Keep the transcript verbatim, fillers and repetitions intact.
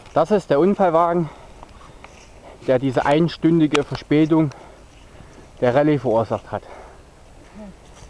Das ist der Unfallwagen, der diese einstündige Verspätung der Rallye verursacht hat.